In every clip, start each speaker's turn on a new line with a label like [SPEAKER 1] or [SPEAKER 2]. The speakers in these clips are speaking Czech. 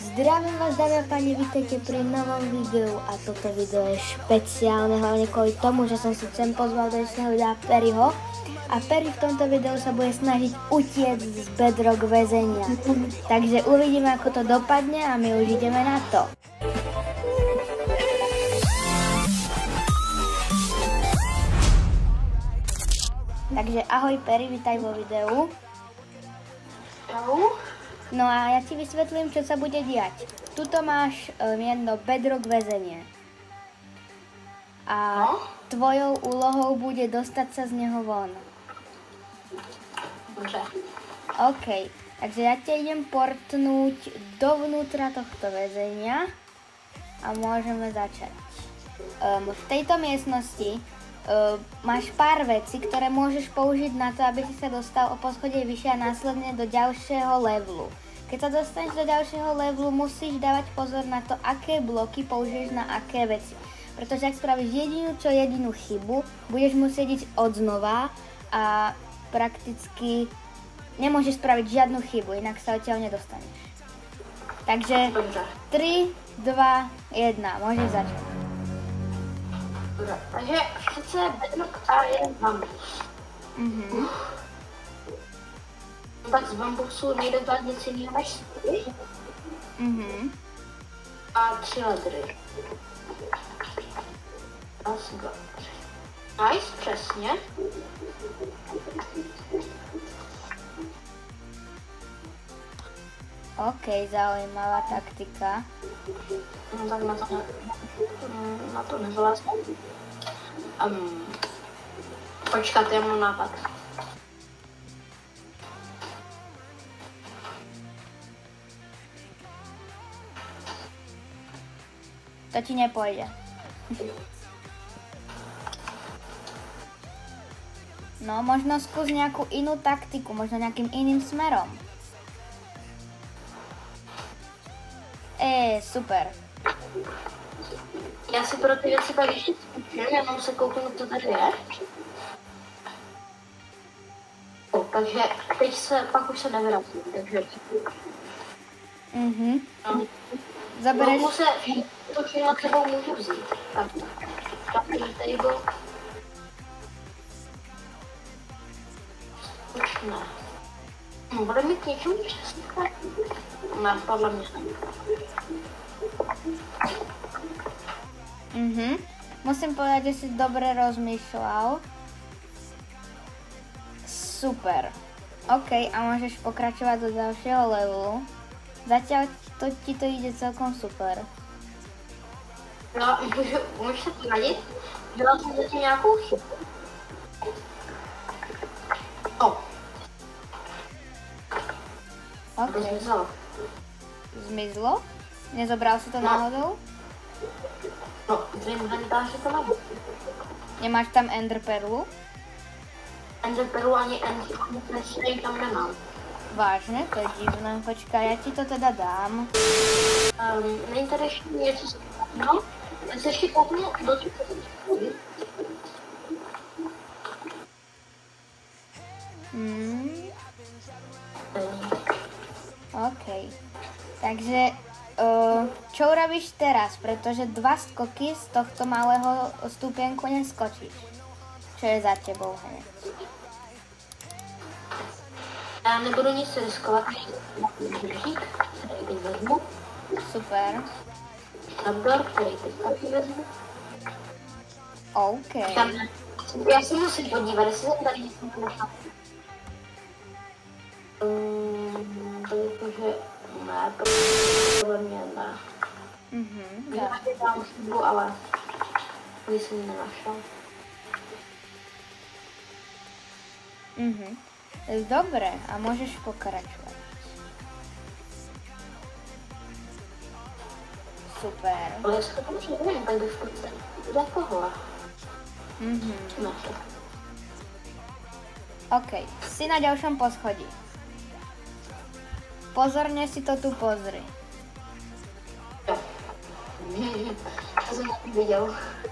[SPEAKER 1] Zdravím vás, dámy a páni, vítajte pri novom videu a toto video je špeciálne, hlavne kvôli tomu, že som si sem pozval do dnešného videa Perryho a Perry v tomto videu sa bude snažiť utiecť z bedrock väzenia. Takže uvidíme, ako to dopadne a my už ideme na to. Takže ahoj Perry, vítaj vo videu.
[SPEAKER 2] Ahoj.
[SPEAKER 1] No a ja ti vysvetlím, čo sa bude diať. Tuto máš jedno bedrock väzenie. A tvojou úlohou bude dostať sa z neho von.
[SPEAKER 2] Dobře.
[SPEAKER 1] OK, takže ja ťa idem portnúť dovnútra tohto väzenia a môžeme začať. V tejto miestnosti máš pár vecí, ktoré môžeš použiť na to, aby si sa dostal o poschodie vyššie a následne do ďalšieho levelu. Keď sa dostaneš do ďalšieho levelu, musíš dávať pozor na to, aké bloky použiješ na aké veci. Pretože ak spravíš jedinú chybu, budeš musieť ísť odznova a prakticky nemôžeš spraviť žiadnu chybu, inak sa odtiaľ nedostaneš. Takže 3, 2, 1, môžeš začať.
[SPEAKER 2] Dobre, takže všetce bedrock a jeden bambus. Tak z bambusu nejde dát nic jiného než stůl. A 3 ledry. Raz, dva, 3. Nice, přesně.
[SPEAKER 1] OK, zaujímavá taktika.
[SPEAKER 2] No tak na to nezvládnu. Počkat, já mám nápad.
[SPEAKER 1] To ti nepôjde. No, možno skús nejakú inú taktiku, možno nejakým iným smerom. Super.
[SPEAKER 2] Já si pro ty věci pak ještě zkusím, jenom se kouknu, co tady je. Takže teď se, pak už se nevrátím, takže...
[SPEAKER 1] Zabereš...
[SPEAKER 2] Mohu se to všechno sebou můžu vzít. Tak, table. Už ne. Bude mít něčemu přesně? Ne, podle mě.
[SPEAKER 1] Musím povedať, že si dobre rozmýšľal. Super. OK, a môžeš pokračovať do ďalšieho levelu. Zatiaľ ti to ide celkom super.
[SPEAKER 2] No, můžeš se poradit? Dělal jsem zatím nějakou chybu.
[SPEAKER 1] OK.
[SPEAKER 2] Zmizelo.
[SPEAKER 1] Zmizlo? Nezobral si to náhodou?
[SPEAKER 2] No, v inventáři to mám.
[SPEAKER 1] Nemáš tam Ender Perlu?
[SPEAKER 2] Ender Perlu ani Ender Perlu tam nemám.
[SPEAKER 1] Vážne? To je divné. Počkaj, ja ti to teda dám.
[SPEAKER 2] Není tady ještě něco no? Já se ještě kouknu do těch.
[SPEAKER 1] OK. Takže, čo urobíš teraz? Pretože 2 skoky z tohto malého stupienku neskočíš. Čo je za tebou hneď?
[SPEAKER 2] Já nebudu nic riskovat, když tady vezmu.
[SPEAKER 1] Super.
[SPEAKER 2] Trapdoor, který teď taky vezmu.
[SPEAKER 1] OK.
[SPEAKER 2] Já se musím podívat, jestli jsem tady něco nechal. Protože ne, podle mě ne. Já tady dám chybu, ale nic jsem nenašel.
[SPEAKER 1] Dobre, a môžeš pokračovať. Super.
[SPEAKER 2] Ale jestli to dobře nevím, tak bych v podstatě za tohle.
[SPEAKER 1] OK, si na ďalšom poschodí. Pozorne si to tu pozri.
[SPEAKER 2] Jo. Já jsem to viděl.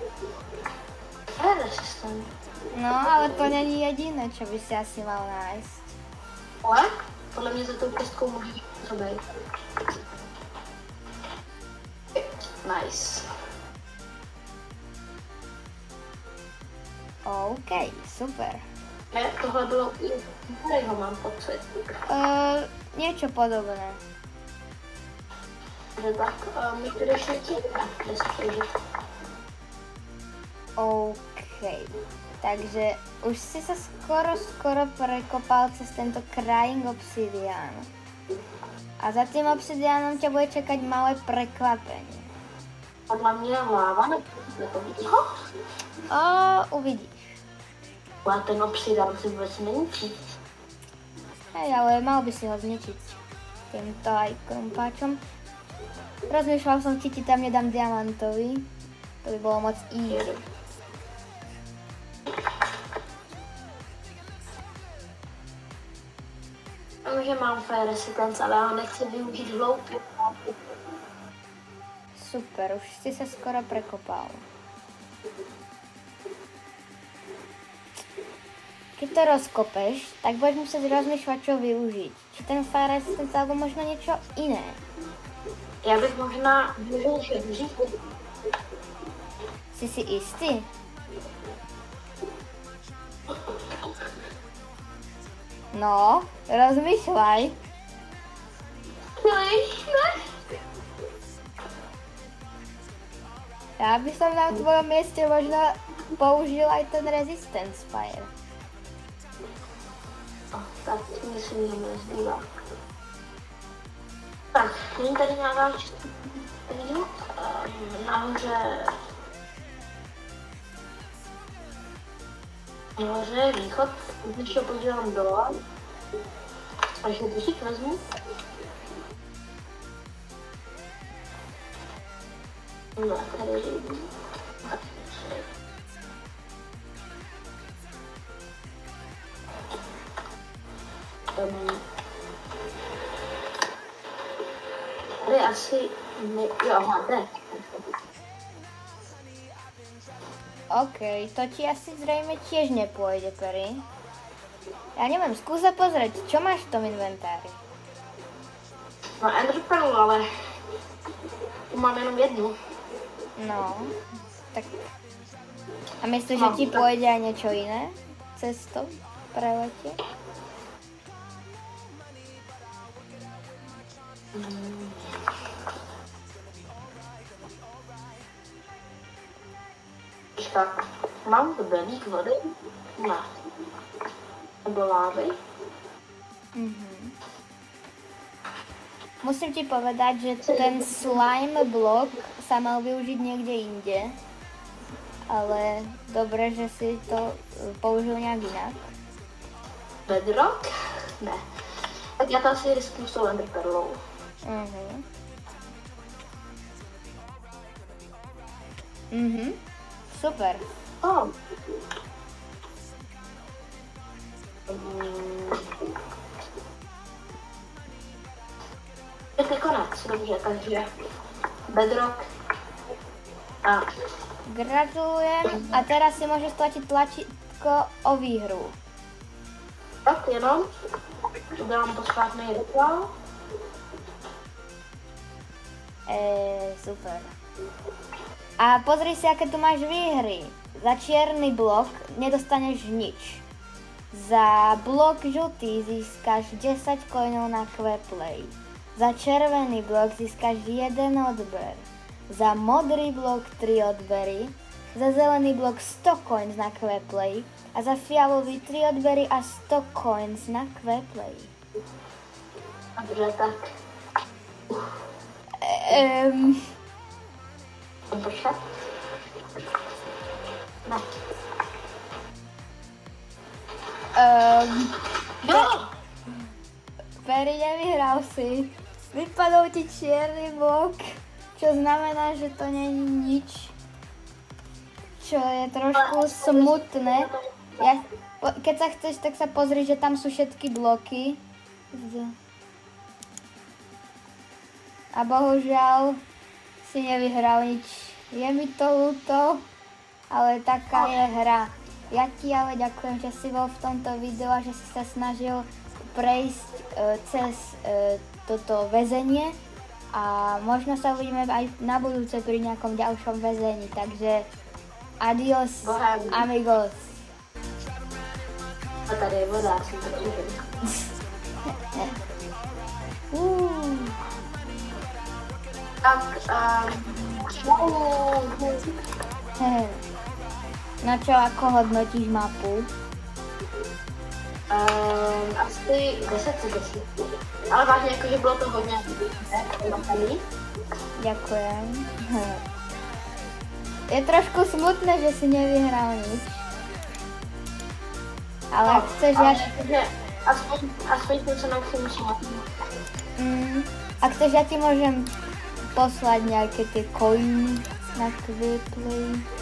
[SPEAKER 2] Fair systém.
[SPEAKER 1] No, ale to není jediné, čo by si asi mal nájsť.
[SPEAKER 2] Ale podle mě za tou kostkou může být. Nice.
[SPEAKER 1] OK, super.
[SPEAKER 2] Tohle bylo i Harryho, mám pocit.
[SPEAKER 1] Niečo podobné.
[SPEAKER 2] Že tak, my to ještě
[SPEAKER 1] OK. Takže už si sa skoro prekopal cez tento Crying Obsidian. A za tým obsidiánom ťa bude čekať malé prekvapenie.
[SPEAKER 2] Podľa mňa láva, nepovidí ho?
[SPEAKER 1] Uvidíš.
[SPEAKER 2] A ten obsidian si vôbec neníčí.
[SPEAKER 1] Hej, ale mal by si ho zničiť týmto aj krumpáčom. Rozmýšľal som, či ti tam nedám diamantový. To by bolo moc easy.
[SPEAKER 2] Že mám fair sequence, ale ho nechci využiť hloupě.
[SPEAKER 1] Super, už si sa skoro prekopal. Keď to rozkopeš, tak budeš musieť rozmýšľať, čo využiť. Či ten fire resistance, alebo možno niečo iné.
[SPEAKER 2] Já bych možná využil žebřík.
[SPEAKER 1] Si si istý? No, rozmýšľaj. Ja by som na tvojom mieste možno použil aj ten resistance fire.
[SPEAKER 2] Tak myslím, že mi nezbývá. Tak, nyní tady nějaká nahoře je východ, když to podívám dole, až je držík vezmu. No, tady jdu. Tady asi jo, máte.
[SPEAKER 1] OK, to ti asi zrejme tiež nepôjde, Perry. Ja neviem, skús sa pozrieť, čo máš v tom inventári?
[SPEAKER 2] No, enderpearl, ale tu mám jenom jednu.
[SPEAKER 1] No, tak... A myslíš, že ti pôjde aj niečo iné? Cestou? Preletie?
[SPEAKER 2] Tak, mám tu belík vody na nebo lávy.
[SPEAKER 1] Musím ti povedať, že ten slime blok sa mal využiť niekde inde. Ale dobre, že si to použil nejak inak.
[SPEAKER 2] Bedrock? Ne. Tak já to asi risknu s tou enderpearlou.
[SPEAKER 1] Super.
[SPEAKER 2] Je to konec, dobře, takže bedrock a...
[SPEAKER 1] Gratulujem. A teraz si môžeš stlačiť tlačítko o výhru.
[SPEAKER 2] Tak jenom udělám posvátný rituál.
[SPEAKER 1] Super. A pozri si, aké tu máš výhry. Za čierny blok nedostaneš nič. Za blok žltý získaš 10 coinov na Quaplay. Za červený blok získaš 1 odber. Za modrý blok 3 odbery. Za zelený blok 100 coins na Quaplay. A za fialový 3 odbery a 100 coins na Quaplay.
[SPEAKER 2] Dobře, tak. Počkat. Ne.
[SPEAKER 1] Perry, nevyhral si. Vypadol ti čierny blok, čo znamená, že to není nič. Čo je trošku smutné. Keď sa chceš, tak sa pozri, že tam sú všetky bloky. A bohužiaľ si nevyhral nič. Je mi to ľúto, ale taká je hra. Ja ti ale ďakujem, že si bol v tomto videu a že si sa snažil prejsť cez toto väzenie. A možno sa uvidíme aj na budúce pri nejakom ďalšom väzení, takže adios, amigos.
[SPEAKER 2] A tady je voda, jsem tak uvěděl. Tak,
[SPEAKER 1] no čo, ako hodnotíš mapu?
[SPEAKER 2] Asi 10 z 10. Ale vážně, jakože bylo to hodně dobrý.
[SPEAKER 1] Ďakujem. Je trošku smutné, že si nevyhral nič. Ale
[SPEAKER 2] No,
[SPEAKER 1] chceš...
[SPEAKER 2] ale aspoň jsem se naučil šímat.
[SPEAKER 1] A chceš, ja ti môžem poslať nejaké tie coiny na Quickplay?